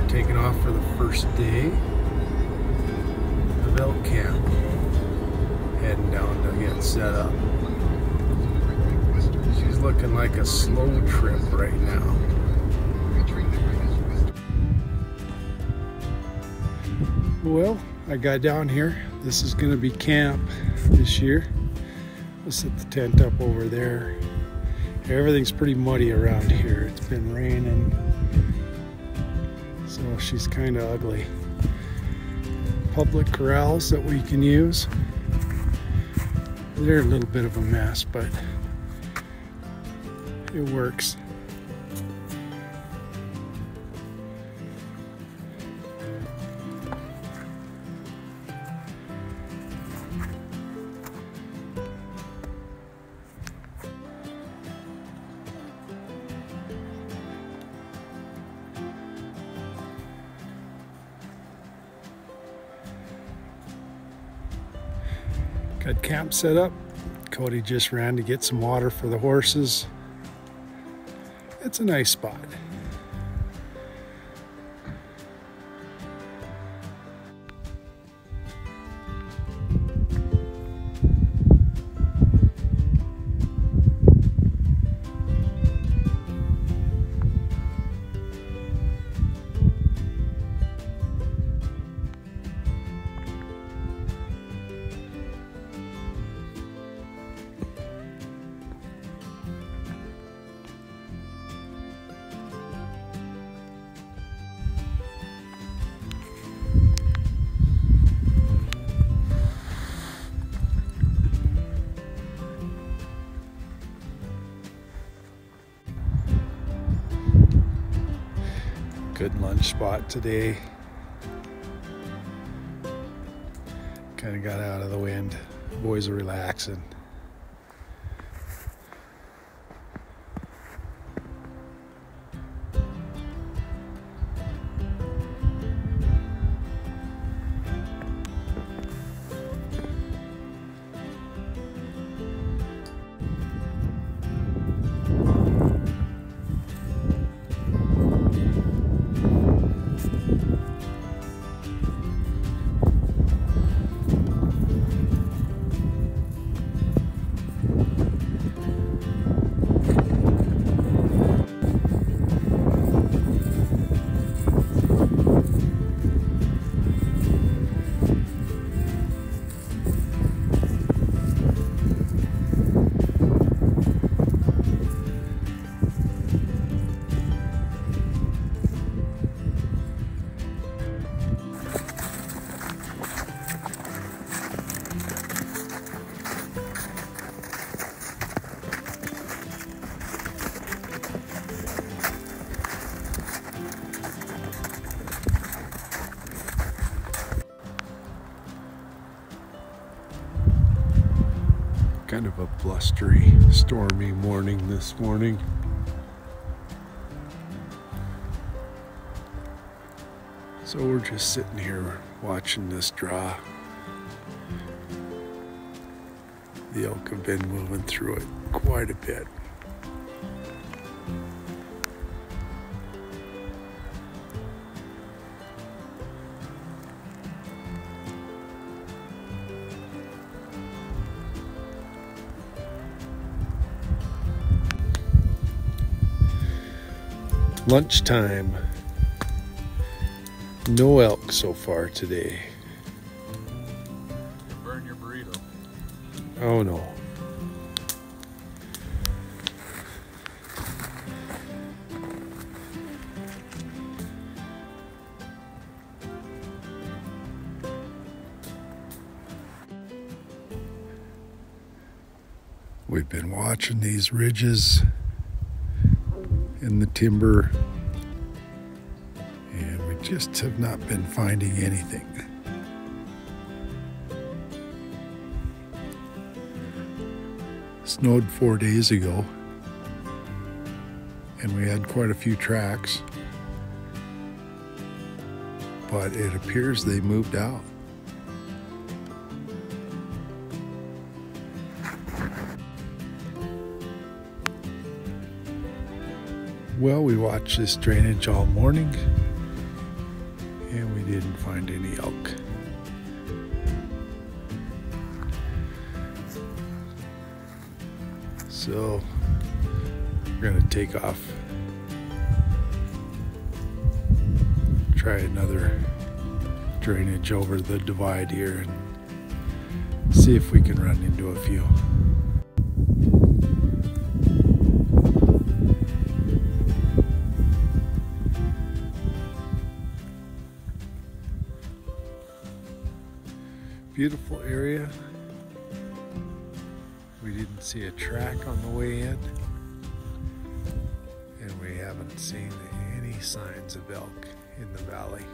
we're taking off for the first day of elk camp. Heading down to get set up. She's looking like a slow trip right now. Well, I got down here. This is gonna be camp this year. We'll set the tent up over there. Everything's pretty muddy around here. It's been raining, so she's kind of ugly. Public corrals that we can use. They're a little bit of a mess, but it works. Got camp set up. Cody just ran to get some water for the horses. It's a nice spot. Good lunch spot today. Kind of got out of the wind. Boys are relaxing. Kind of a blustery, stormy morning this morning. So we're just sitting here watching this draw. The elk have been moving through it quite a bit. Lunchtime. No elk so far today. Burn your burrito. Oh no. We've been watching these ridges in the timber, and we just have not been finding anything. Snowed 4 days ago, and we had quite a few tracks, but it appears they moved out. Well, we watched this drainage all morning, And we didn't find any elk. So we're gonna take off, try another drainage over the divide here and see if we can run into a few. Beautiful area. We didn't see a track on the way in, and we haven't seen any signs of elk in the valley.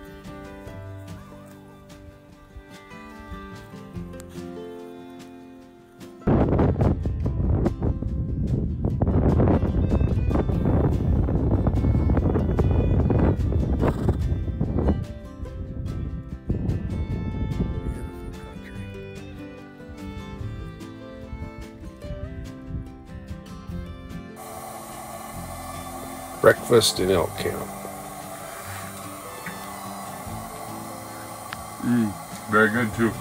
Breakfast in elk camp. Very good too.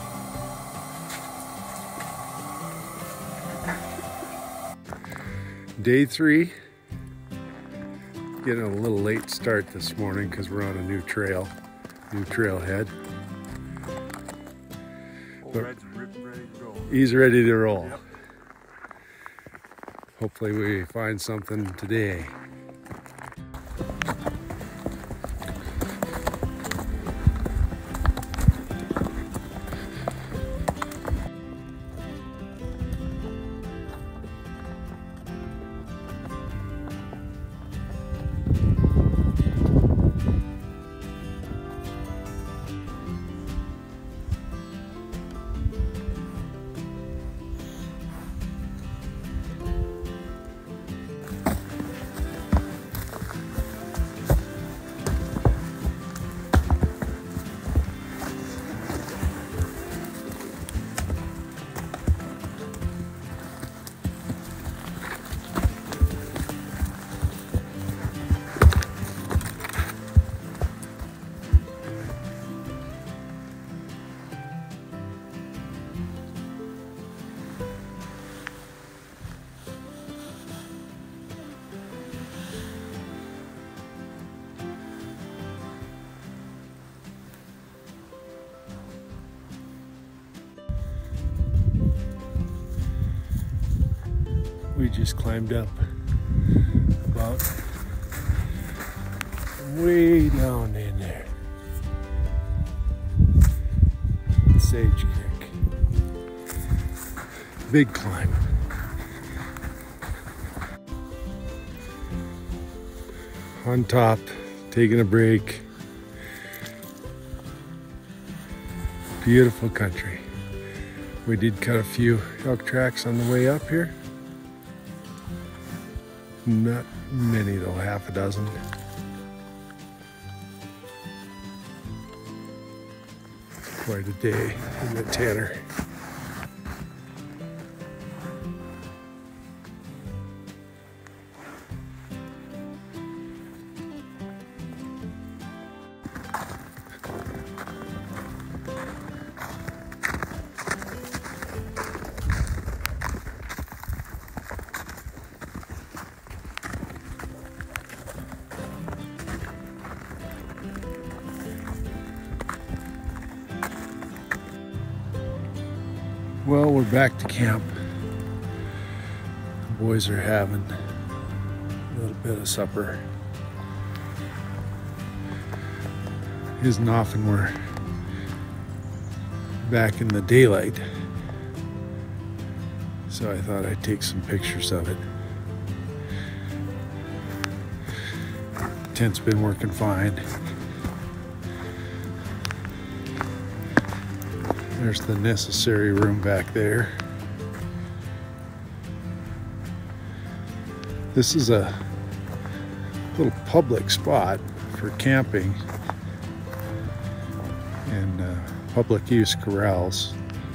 Day 3. Getting a little late start this morning because we're on a new trailhead. Red's ready to go. He's ready to roll. Yep. Hopefully we find something today. We just climbed up about way down in there. Sage Creek. Big climb. On top, taking a break. Beautiful country. We did cut a few elk tracks on the way up here. Not many though, half a dozen. Quite a day in the Tanner. Well, we're back to camp. The boys are having a little bit of supper. Isn't often we're back in the daylight, so I thought I'd take some pictures of it. Tent's been working fine. There's the necessary room back there. This is a little public spot for camping and public use corrals.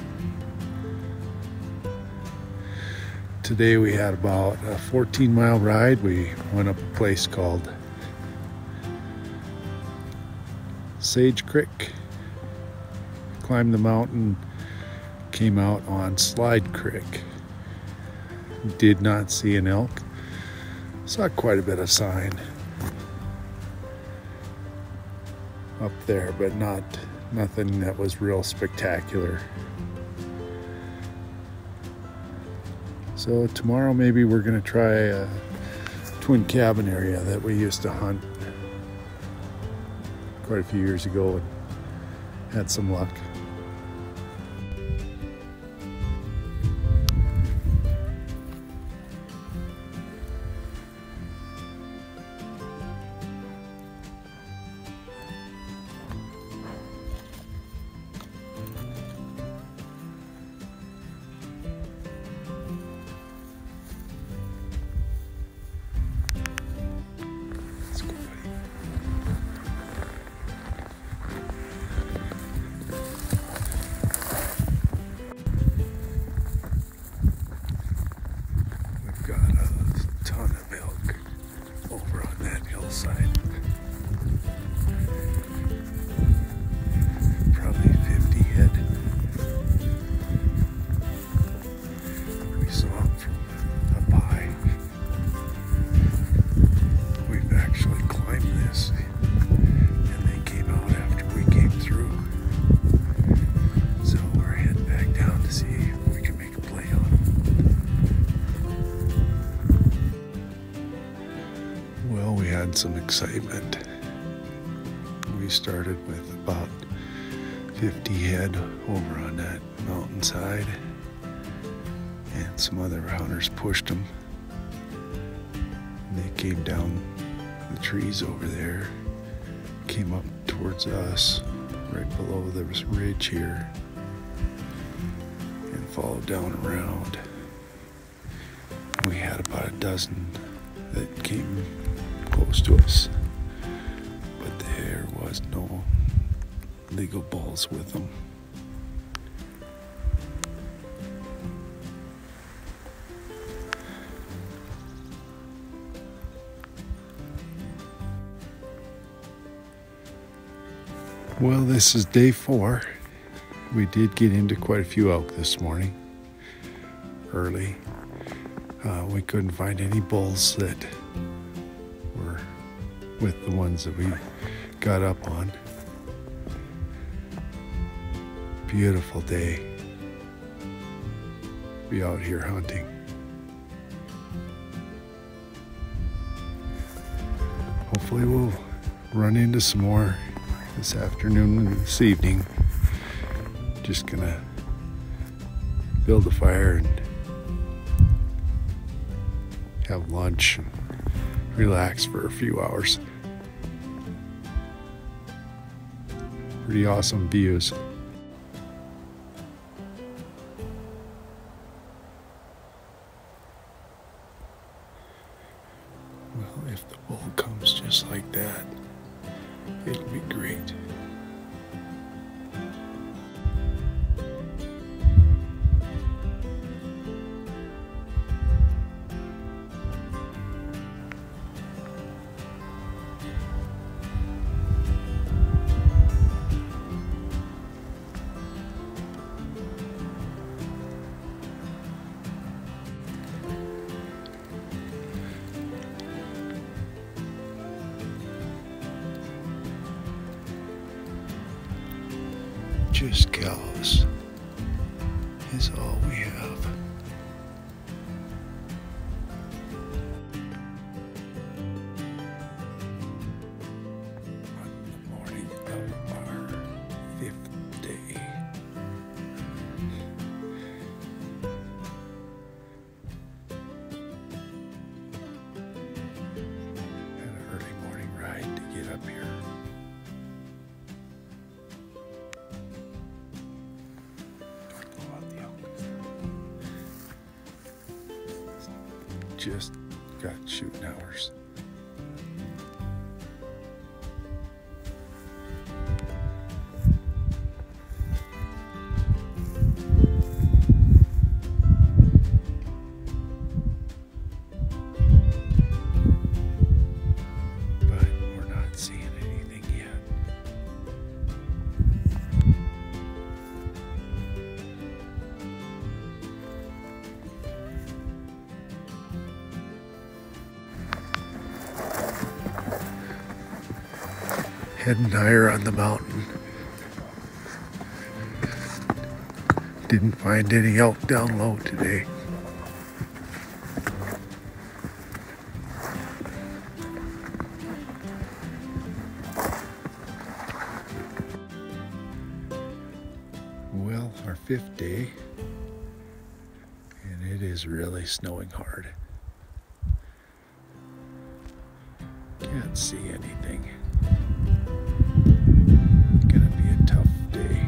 Today we had about a 14-mile ride. We went up a place called Sage Creek. Climbed the mountain, came out on Slide Creek. Did not see an elk. Saw quite a bit of sign up there, but nothing that was real spectacular. So tomorrow maybe we're gonna try a twin cabin area that we used to hunt quite a few years ago and had some luck. Some excitement. We started with about 50 head over on that mountainside, and some other hunters pushed them. And they came down the trees over there, came up towards us right below this ridge here, and followed down around. We had about a dozen that came close to us, but there was no legal bulls with them. Well, this is day 4. We did get into quite a few elk this morning early. We couldn't find any bulls that were with the ones that we got up on. Beautiful day. Be out here hunting. Hopefully we'll run into some more this afternoon and this evening. Just gonna build a fire and have lunch and relax for a few hours. Pretty awesome views. Well, if the bull comes just like that, it'll be great. Just cows is all we have. On the morning of our 5th day. Had an early morning ride to get up here. Just got shooting hours. But we're not seeing anything yet. Heading higher on the mountain. Didn't find any elk down low today. Well, our 5th day, and it is really snowing hard. Can't see anything. Gonna be a tough day.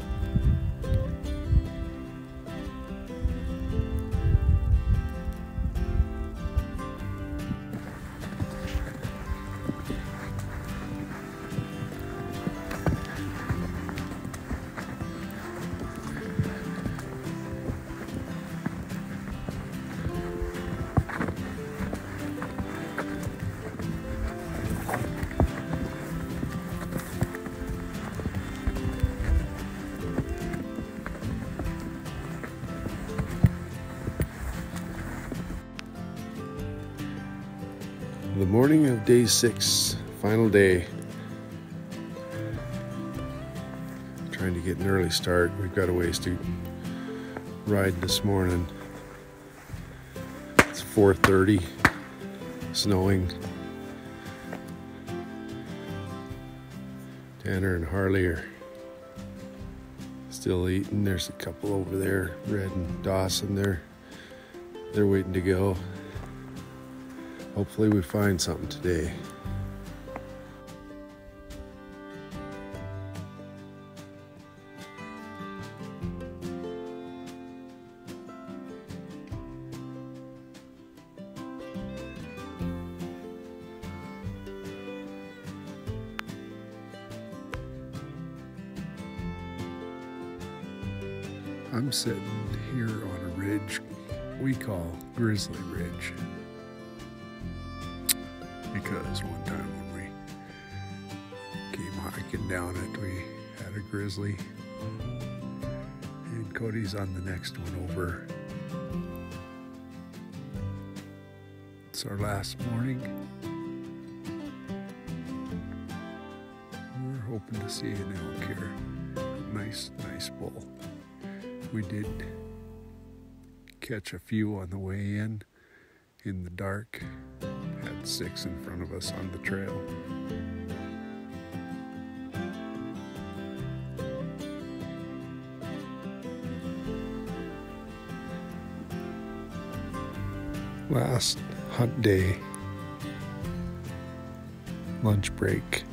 The morning of day 6, final day. Trying to get an early start. We've got a ways to ride this morning. It's 4:30, snowing. Tanner and Harley are still eating. There's a couple over there, Red and Dawson. They're waiting to go. Hopefully we find something today. I'm sitting here on a ridge we call Grizzly Ridge. Because one time when we came hiking down it, we had a grizzly, and Cody's on the next one over. It's our last morning. We're hoping to see an elk here. Nice bull. We did catch a few on the way in the dark. Had 6 in front of us on the trail. Last hunt day, lunch break.